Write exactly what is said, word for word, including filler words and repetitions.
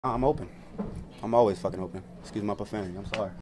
I'm open. I'm always fucking open. Excuse my profanity. I'm sorry.